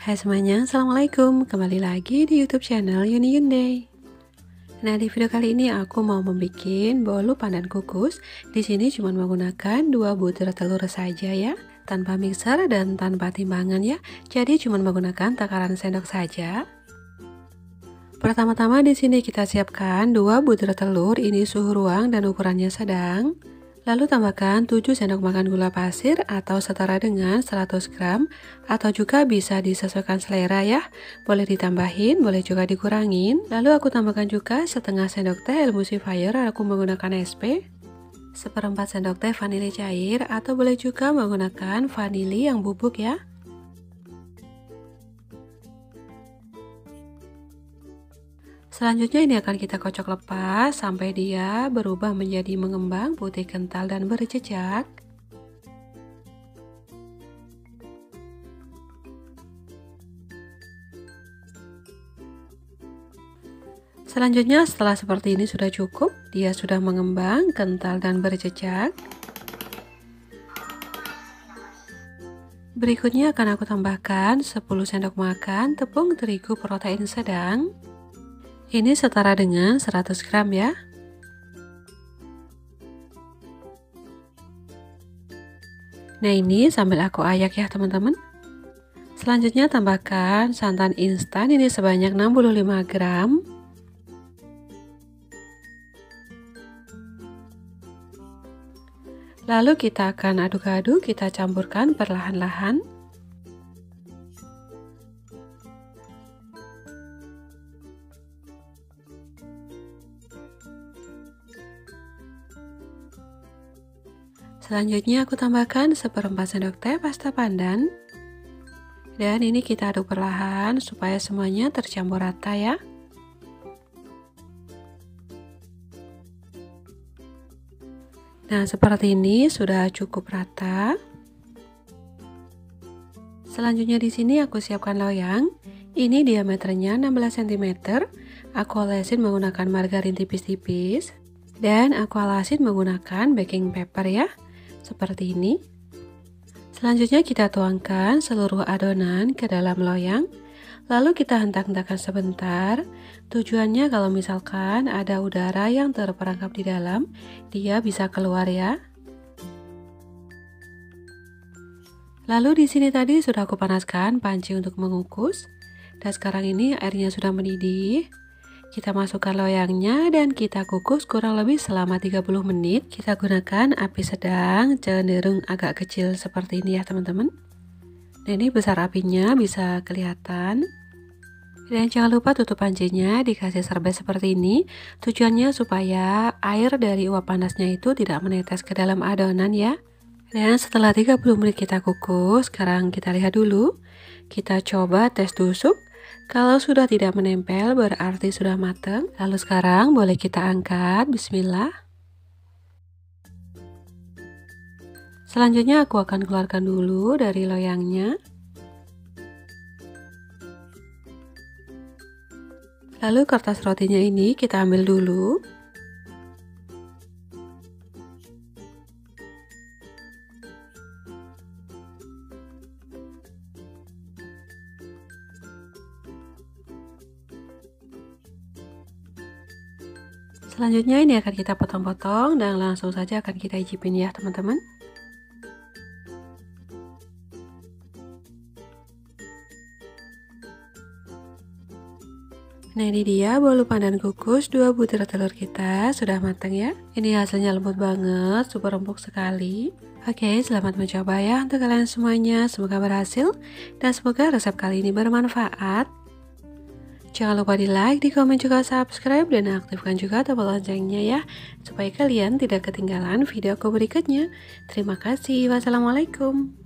Hai semuanya, Assalamualaikum. Kembali lagi di YouTube channel Yuni Yunde. Nah, di video kali ini aku mau membuat bolu pandan kukus. Di sini cuma menggunakan 2 butir telur saja ya, tanpa mixer dan tanpa timbangan ya. Jadi cuma menggunakan takaran sendok saja. Pertama-tama di sini kita siapkan 2 butir telur, ini suhu ruang dan ukurannya sedang. Lalu tambahkan 7 sendok makan gula pasir atau setara dengan 100 gram atau juga bisa disesuaikan selera ya. Boleh ditambahin, boleh juga dikurangin. Lalu aku tambahkan juga setengah sendok teh emulsifier, aku menggunakan SP. Seperempat sendok teh vanili cair atau boleh juga menggunakan vanili yang bubuk ya. Selanjutnya ini akan kita kocok lepas sampai dia berubah menjadi mengembang, putih kental dan berjejak. Selanjutnya setelah seperti ini sudah cukup, dia sudah mengembang, kental dan berjejak. Berikutnya akan aku tambahkan 10 sendok makan tepung terigu protein sedang. Ini setara dengan 100 gram ya. Nah, ini sambil aku ayak ya teman-teman. Selanjutnya tambahkan santan instan, ini sebanyak 65 gram. Lalu kita akan aduk-aduk, kita campurkan perlahan-lahan. Selanjutnya aku tambahkan seperempat sendok teh pasta pandan. Dan ini kita aduk perlahan supaya semuanya tercampur rata ya. Nah, seperti ini sudah cukup rata. Selanjutnya di sini aku siapkan loyang. Ini diameternya 16 cm. Aku olesin menggunakan margarin tipis-tipis dan aku alasin menggunakan baking paper ya. Seperti ini. Selanjutnya kita tuangkan seluruh adonan ke dalam loyang. Lalu kita hentak-hentakan sebentar. Tujuannya kalau misalkan ada udara yang terperangkap di dalam, dia bisa keluar ya. Lalu di sini tadi sudah aku panaskan panci untuk mengukus. Dan sekarang ini airnya sudah mendidih. Kita masukkan loyangnya dan kita kukus kurang lebih selama 30 menit. Kita gunakan api sedang, cenderung agak kecil seperti ini ya teman-teman. Nah, ini besar apinya bisa kelihatan. Dan jangan lupa tutup pancinya, dikasih serbet seperti ini. Tujuannya supaya air dari uap panasnya itu tidak menetes ke dalam adonan ya. Dan setelah 30 menit kita kukus, sekarang kita lihat dulu. Kita coba tes tusuk. Kalau sudah tidak menempel berarti sudah matang. Lalu sekarang boleh kita angkat. Bismillah. Selanjutnya aku akan keluarkan dulu dari loyangnya. Lalu kertas rotinya ini kita ambil dulu. Selanjutnya ini akan kita potong-potong dan langsung saja akan kita icipin ya teman-teman. Nah, ini dia bolu pandan kukus 2 butir telur kita sudah matang ya. Ini hasilnya lembut banget, super empuk sekali. Oke, selamat mencoba ya untuk kalian semuanya. Semoga berhasil dan semoga resep kali ini bermanfaat. Jangan lupa di like, di komen juga subscribe dan aktifkan juga tombol loncengnya ya, supaya kalian tidak ketinggalan video aku berikutnya. Terima kasih. Wassalamualaikum.